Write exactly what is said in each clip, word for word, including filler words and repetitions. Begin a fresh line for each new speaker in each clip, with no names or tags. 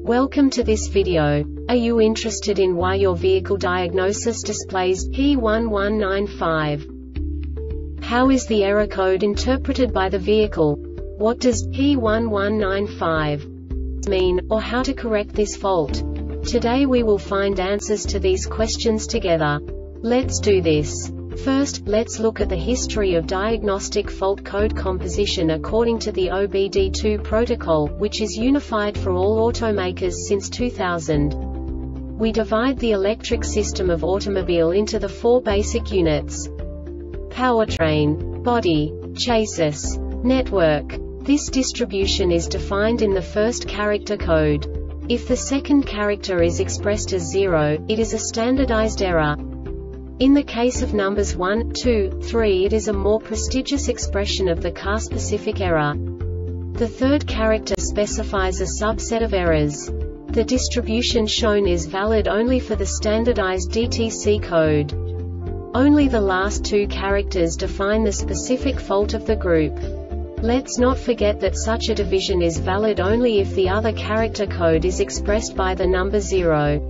Welcome to this video. Are you interested in why your vehicle diagnosis displays P one one nine five? How is the error code interpreted by the vehicle? What does P one one nine five mean, or how to correct this fault? Today we will find answers to these questions together. Let's do this. First, let's look at the history of diagnostic fault code composition according to the O B D two protocol, which is unified for all automakers since two thousand. We divide the electric system of automobile into the four basic units: powertrain, body, chassis, network. This distribution is defined in the first character code. If the second character is expressed as zero, it is a standardized error. In the case of numbers one, two, three, it is a more prestigious expression of the car-specific error. The third character specifies a subset of errors. The distribution shown is valid only for the standardized D T C code. Only the last two characters define the specific fault of the group. Let's not forget that such a division is valid only if the other character code is expressed by the number zero.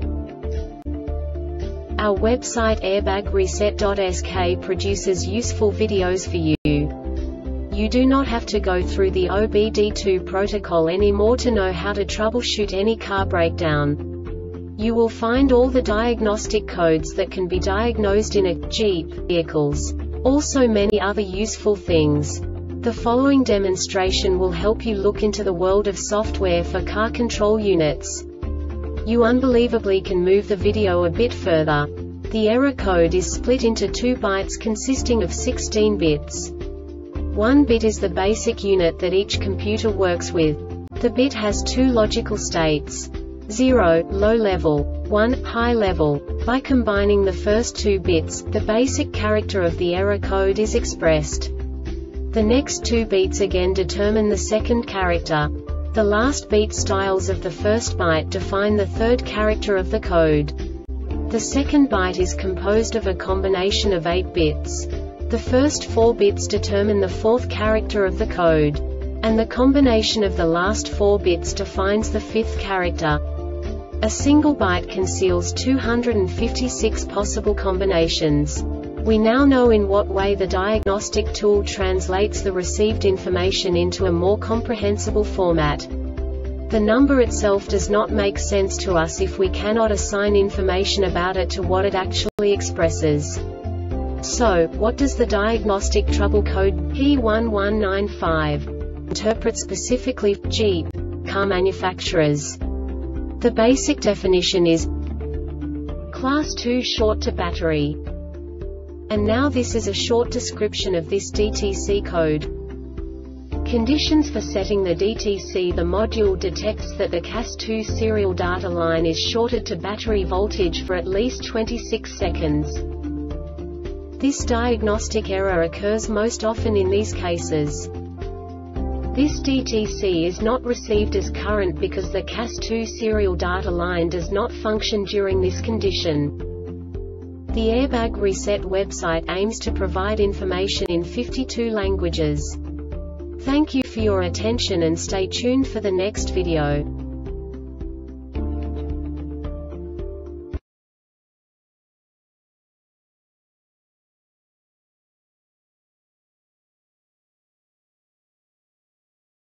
Our website airbag reset dot S K produces useful videos for you. You do not have to go through the O B D two protocol anymore to know how to troubleshoot any car breakdown. You will find all the diagnostic codes that can be diagnosed in a Jeep vehicles. Also many other useful things. The following demonstration will help you look into the world of software for car control units. You unbelievably can move the video a bit further. The error code is split into two bytes consisting of sixteen bits. One bit is the basic unit that each computer works with. The bit has two logical states: zero, low level, one, high level. By combining the first two bits, the basic character of the error code is expressed. The next two bits again determine the second character. The last beat styles of the first byte define the third character of the code. The second byte is composed of a combination of eight bits. The first four bits determine the fourth character of the code. And the combination of the last four bits defines the fifth character. A single byte conceals two hundred fifty-six possible combinations. We now know in what way the diagnostic tool translates the received information into a more comprehensible format. The number itself does not make sense to us if we cannot assign information about it to what it actually expresses. So, what does the diagnostic trouble code P one one nine five interpret specifically for Jeep car manufacturers? The basic definition is Class two short to battery. And now this is a short description of this D T C code. Conditions for setting the D T C: the module detects that the C A S two serial data line is shorted to battery voltage for at least twenty-six seconds. This diagnostic error occurs most often in these cases. This D T C is not received as current because the C A S two serial data line does not function during this condition. The Airbag Reset website aims to provide information in fifty-two languages. Thank you for your attention and stay tuned for the next video.